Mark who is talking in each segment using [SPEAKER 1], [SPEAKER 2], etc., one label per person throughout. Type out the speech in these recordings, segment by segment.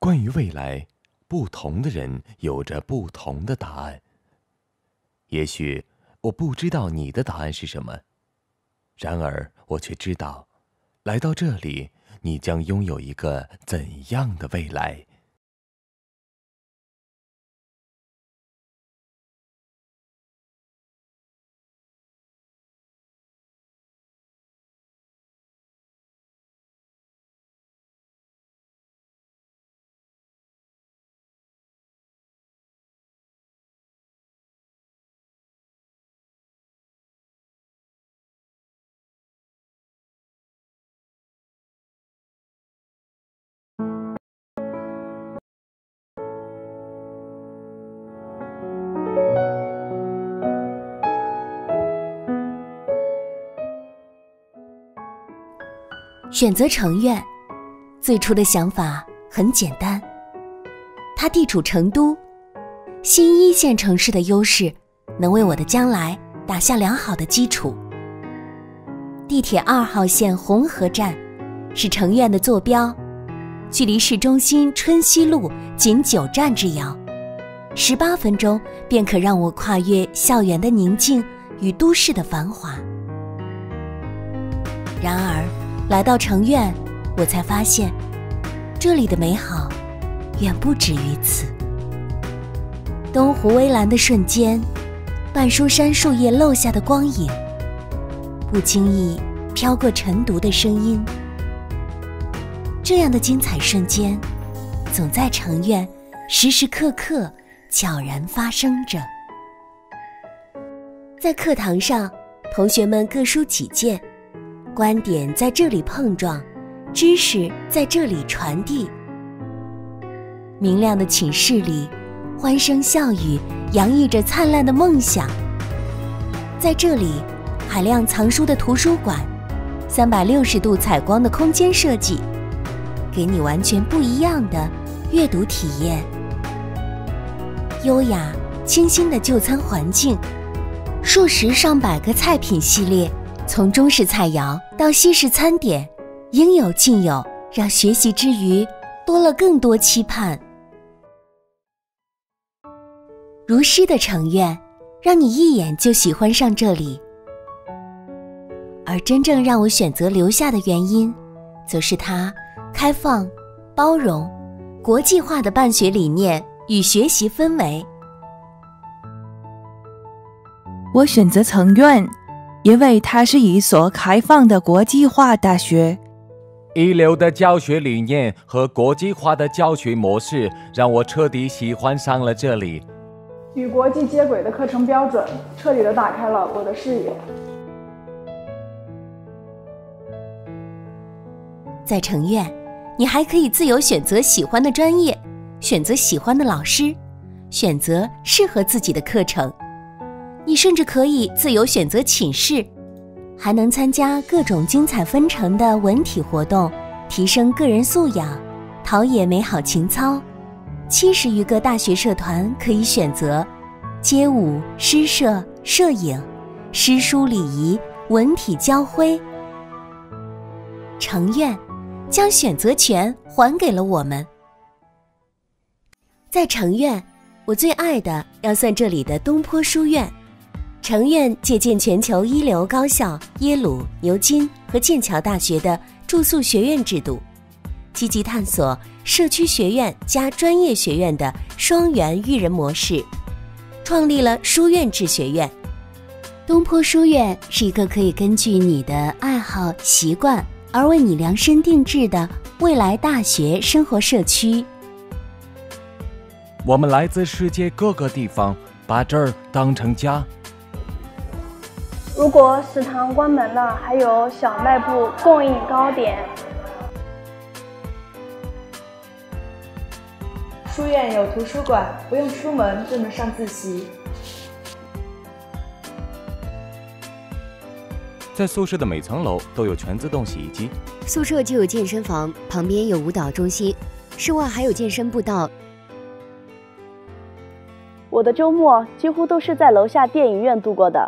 [SPEAKER 1] 关于未来，不同的人有着不同的答案。也许我不知道你的答案是什么，然而我却知道，来到这里，你将拥有一个怎样的未来。
[SPEAKER 2] 选择成院，最初的想法很简单，它地处成都，新一线城市的优势能为我的将来打下良好的基础。地铁2号线红河站是成院的坐标，距离市中心春熙路仅9站之遥，18分钟便可让我跨越校园的宁静与都市的繁华。然而来到成院，我才发现这里的美好远不止于此。东湖微澜的瞬间，半书山树叶漏下的光影，不经意飘过晨读的声音，这样的精彩瞬间总在成院时时刻刻悄然发生着。在课堂上，同学们各抒己见，观点在这里碰撞，知识在这里传递。明亮的寝室里，欢声笑语洋溢着灿烂的梦想。在这里，海量藏书的图书馆，360度采光的空间设计，给你完全不一样的阅读体验。优雅清新的就餐环境，数十上百个菜品系列，从中式菜肴到西式餐点，应有尽有，让学习之余多了更多期盼。如诗的成院，让你一眼就喜欢上这里。而真正让我选择留下的原因，则是它开放、包容、国际化的办学理念与学习氛围。
[SPEAKER 3] 我选择成院，因为它是一所开放的国际化大学。
[SPEAKER 1] 一流的教学理念和国际化的教学模式，让我彻底喜欢上了这里。
[SPEAKER 4] 与国际接轨的课程标准，彻底地打开了我的视野。
[SPEAKER 2] 在成院，你还可以自由选择喜欢的专业，选择喜欢的老师，选择适合自己的课程。你甚至可以自由选择寝室，还能参加各种精彩纷呈的文体活动，提升个人素养，陶冶美好情操。70余个大学社团可以选择，街舞、诗社、摄影、诗书礼仪、文体交辉。成院将选择权还给了我们。在成院，我最爱的要算这里的东坡书院。成院借鉴全球一流高校耶鲁、牛津和剑桥大学的住宿学院制度，积极探索社区学院加专业学院的双元育人模式，创立了书院制学院。东坡书院是一个可以根据你的爱好习惯而为你量身定制的未来大学生活社区。
[SPEAKER 1] 我们来自世界各个地方，把这儿当成家。
[SPEAKER 4] 如果食堂关门了，还有小卖部供应糕点。
[SPEAKER 5] 书院有图书馆，不用出门就能上自习。
[SPEAKER 1] 在宿舍的每层楼都有全自动洗衣机，
[SPEAKER 6] 宿舍就有健身房，旁边有舞蹈中心，室外还有健身步道。
[SPEAKER 7] 我的周末几乎都是在楼下电影院度过的。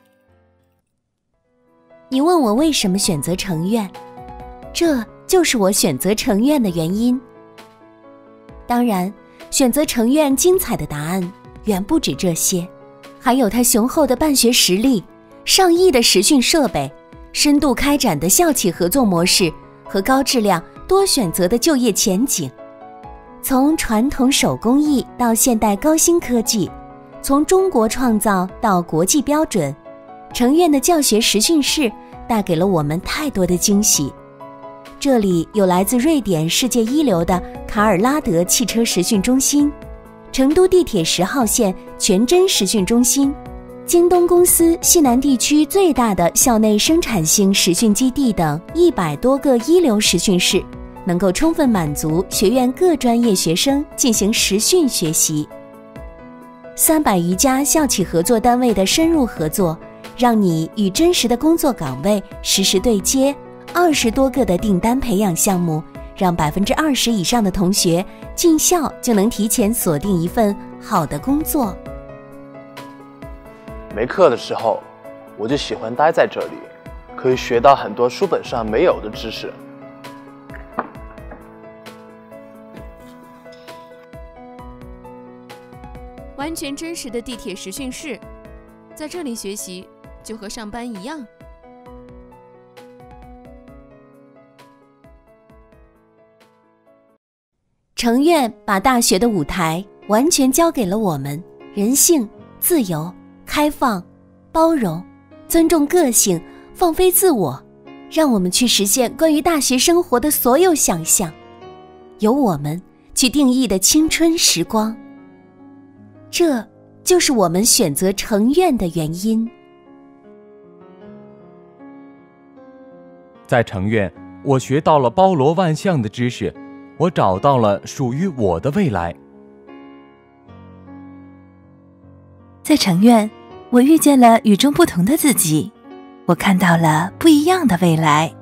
[SPEAKER 2] 你问我为什么选择成院，这就是我选择成院的原因。 当然，选择成院精彩的答案远不止这些，还有它雄厚的办学实力、上亿的实训设备、深度开展的校企合作模式和高质量多选择的就业前景。从传统手工艺到现代高新科技，从中国创造到国际标准，成院的教学实训室带给了我们太多的惊喜。这里有来自瑞典世界一流的卡尔拉德汽车实训中心、成都地铁10号线全真实训中心、京东公司西南地区最大的校内生产性实训基地等100多个一流实训室，能够充分满足学院各专业学生进行实训学习。300余家校企合作单位的深入合作，让你与真实的工作岗位实时对接，20多个的订单培养项目，让20%以上的同学进校就能提前锁定一份好的工作。
[SPEAKER 8] 没课的时候，我就喜欢待在这里，可以学到很多书本上没有的知识。
[SPEAKER 9] 完全真实的地铁实训室，在这里学习就和上班一样。
[SPEAKER 2] 成院把大学的舞台完全交给了我们，人性、自由、开放、包容、尊重个性、放飞自我，让我们去实现关于大学生活的所有想象，由我们去定义的青春时光。这就是我们选择成院的原因。
[SPEAKER 1] 在成院，我学到了包罗万象的知识，我找到了属于我的未来。
[SPEAKER 3] 在成院，我遇见了与众不同的自己，我看到了不一样的未来。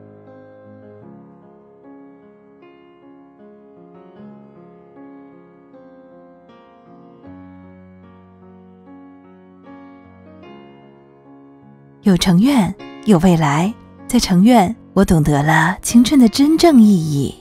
[SPEAKER 3] 有成院，有未来。在成院，我懂得了青春的真正意义。